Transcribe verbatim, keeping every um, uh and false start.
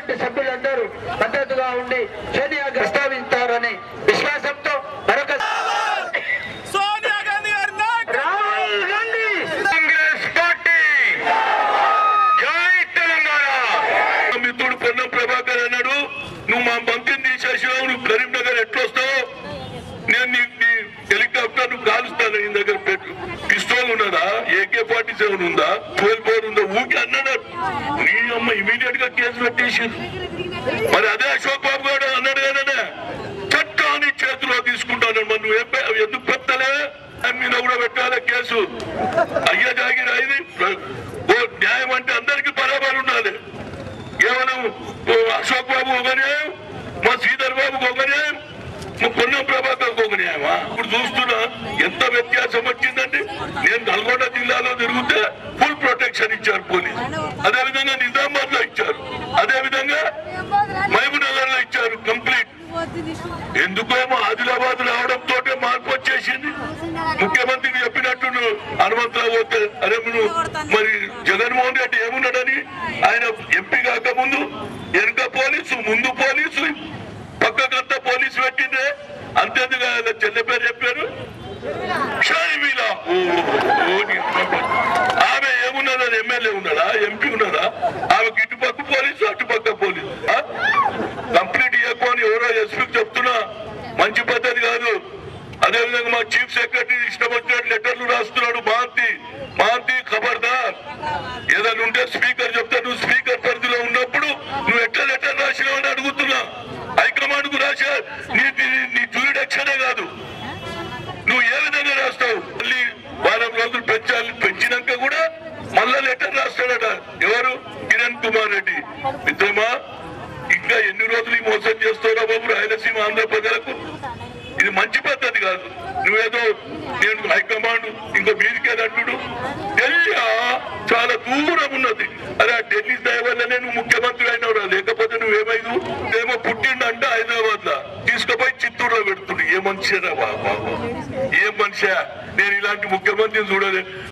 Parliament సభ్యులందరూ మద్దతుగా ఉండి సోనియా ప్రస్తావించారని విశ్వాసంతో మరొక సోనియా గాంధీ గారి రాహుల్ గాంధీ కాంగ్రెస్ పార్టీ జై తెలంగాణ. మిత్రుడు పొన్నం ప్రభాకర్ అన్నాడు, నువ్వు మా మంత్రిని తీసేసినావు, నువ్వు కరీంనగర్ ఎట్లొస్తావు, నేను నీ హెలికాప్టర్ నువ్వు కాలుస్తాను, నీ దగ్గర పెట్టు పిస్తోల్ ఉన్నదా, ఏకే ఫార్టీ సెవెన్ ఉందా, ట్వెల్వ్ ఫోర్ ఉందా, ఊకే అన్నాడు. నీ అమ్మ ఇమీడియట్ గా కేసు పెట్టేసింది. మరి అదే అశోక్ బాబు గారు అన్నాడు కదా, చట్టాన్ని చేతిలో తీసుకుంటాను, మరి నువ్వు ఎందుకు పెట్టలే మీద కూడా పెట్టాలి కేసు. అయ్యా జాగిర ఇది న్యాయం అంటే అందరికి బరాబర్ ఉండాలి. కేవలం అశోక్ బాబు ఒక న్యాయం, మా శ్రీధర్ బాబుకు ఒక న్యాయం, మా పొన్నం ప్రభాకర్కి ఒక న్యాయమా? ఇప్పుడు చూస్తున్నా ఎంత వ్యత్యాసం వచ్చిందండి. నేను నల్గొండ జిల్లాలో తిరిగితే ఫుల్ ప్రొటెక్షన్ ఇచ్చారు పోలీసు, అదేవిధంగా నిజామాబాద్ లో ఇచ్చారు, అదేవిధంగా మహబూబ్ నగర్ లో ఇచ్చారు కంప్లీట్. ఎందుకేమో ఆదిలాబాద్ రావడంతో మార్పు వచ్చేసింది. ముఖ్యమంత్రికి చెప్పినట్టు హనుమంతరావు పోతే అరే నువ్వు మరి జగన్మోహన్ రెడ్డి ఏమున్నాడని ఆయన ఎంపీ కాక ముందు వెనుక పోలీసు ముందు పోలీసు పక్కకంతా పోలీసు పెట్టిందే, అంతేందుగా చెల్లె పేరు చెప్పారు షర్మిలా. ఆమె ఏమున్నదా, ఎమ్మెల్యే ఉన్నాడా, ఎంపీ ఉన్నాడా? ఆమెకి ఇటుపక్క పోలీసు అటుపక్క పోలీసు కంప్లీట్ ఇవ్వకొని ఎవరో ఎస్పీకి చెప్తున్నా, మంచి పద్ధతి కాదు. అదేవిధంగా మా చీఫ్ సెక్రటరీ ఇష్టం వచ్చినట్టు లెటర్లు రాస్తున్నాడు. మాంతి మాంతి ఖబర్దార్, ఏదైనా ఉంటే స్పీకర్ చెప్తా, నువ్వు స్పీకర్ పరిధిలో ఉన్నప్పుడు నువ్వు ఎట్లా లెటర్ రాసినావు అని అడుగుతున్నా. హైకమాండ్ కు రాసా, నీ నీ జ్యూరిడక్షనే కాదు, నువ్వు ఏ విధంగా రాస్తావు? మళ్ళీ వారం రోజులు పెంచాలి, పెంచినాక కూడా మళ్ళా లెటర్ రాస్తాడట. ఎవరు? కిరణ్ కుమార్ రెడ్డి. మిత్రమా, ఇంకా ఎన్ని రోజులు ఈ మోసం చేస్తావురా బాబు రాయలసీమ ఆంధ్ర ప్రజలకు? ఇది మంచి పద్ధతి కాదు. నువ్వేదో నేను హైకమాండ్ ఇంకో మీరికేదంటుడు. ఢిల్లీ చాలా దూరం ఉన్నది. అరే ఆ ఢిల్లీ దయ వల్లనే నువ్వు ముఖ్యమంత్రి అయినవురా, లేకపోతే నువ్వేమైదు? ఏమో పుట్టిండంట హైదరాబాద్ లా, తీసుకుపోయి చిత్తూరులో పెడుతుండు. ఏ మనిషిరా బాబా, ఏ మనిషా? నేను ఇలాంటి ముఖ్యమంత్రిని చూడలేదు.